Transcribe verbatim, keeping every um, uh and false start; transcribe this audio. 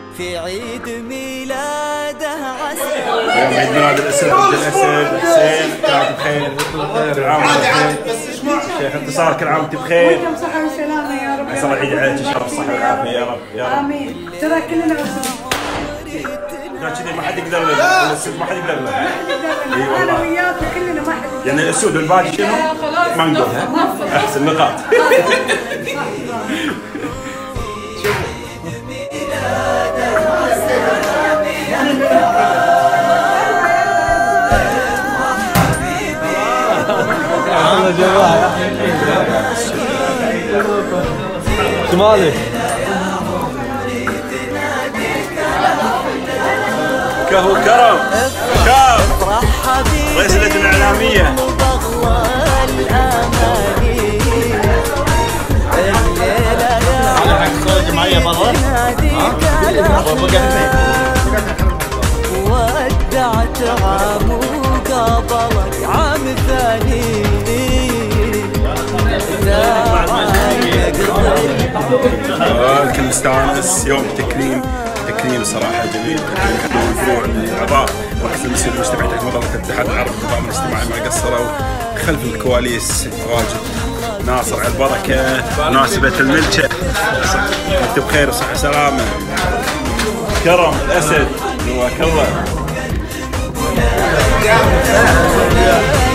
في عيد ميلاده عسى. يوم عيد ميلاد الاسد عبد الاسد حسين، كل عام بخير. كل عام بخير. شيخ انتصار كل عام وانت بخير. وانتم صحة وسلامة يا رب. عسى الله يعيد عليك ان شاء الله بالصحة والعافية يا رب يا رب. امين. ترى كلنا عسول. لا كذي ما حد يقدر له، الاسود ما حد يقدر له. انا وياك وكلنا ما حد. يعني الاسود والباقي شنو؟ ما نقولها. احسن نقاط. شمالي كهو كرم كاف رئيس اللجنة الإعلامية. على حق صوت جمعية برا. ودعت عام وقابلك عام ثاني. الكل مستانس. يوم تكريم تكريم صراحة جميل. تكريم مشروع لأعضاء رئيس المجلس المجتمعي تحت مظلة الاتحاد العربي للنظام الاجتماعي ما قصروا. خلف الكواليس واجد ناصر على البركة مناسبة الملكة. انت بخير وصحة وسلامة. كرم الأسد جواك الله.